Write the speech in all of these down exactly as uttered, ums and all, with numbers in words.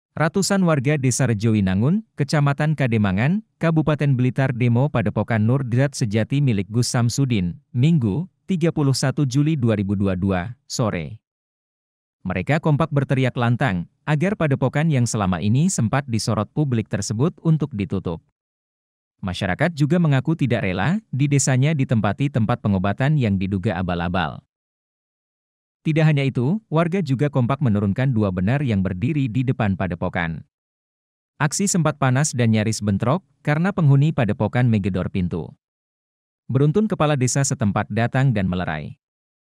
Ratusan warga Desa Rejowinangun, Kecamatan Kademangan, Kabupaten Blitar demo Padepokan Nur Zat Sejati milik Gus Samsudin, Minggu, tiga puluh satu Juli dua ribu dua puluh dua, sore. Mereka kompak berteriak lantang, agar padepokan yang selama ini sempat disorot publik tersebut untuk ditutup. Masyarakat juga mengaku tidak rela, di desanya ditempati tempat pengobatan yang diduga abal-abal. Tidak hanya itu, warga juga kompak menurunkan dua benar yang berdiri di depan padepokan. Aksi sempat panas dan nyaris bentrok, karena penghuni padepokan menggedor pintu. Beruntun kepala desa setempat datang dan melerai.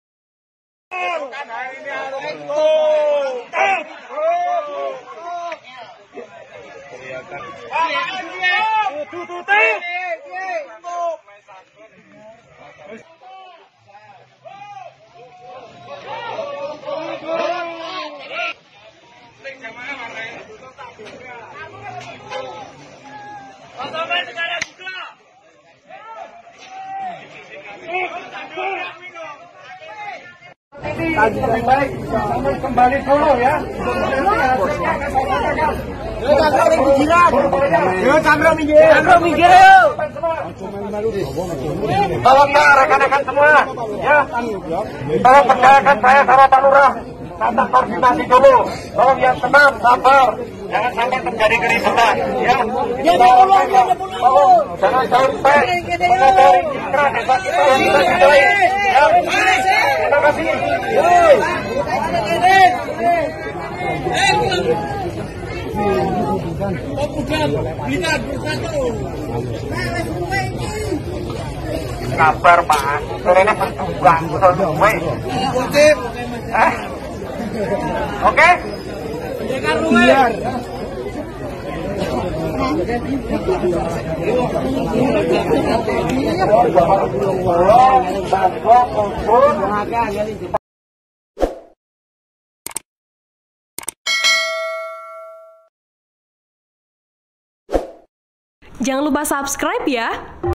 Tadi lebih baik kembali Solo ya. Yo Chandra pinggiran. Yo Chandra minggir. Chandra minggir yuk. Tolong ya rekan-rekan semua ya. Tolong percayakan saya sama Pak Lurah. Tata koordinasi dulu. Tolong yang tenang, sabar. Jangan sampai terjadi keributan ya. Tolong, tolong jangan sampai mengadari citra desa kita yang kita cintai. Ya. Terima kasih. Kabar Pak, ini berjuang sesuai. Oke? Biar. Jangan lupa subscribe ya.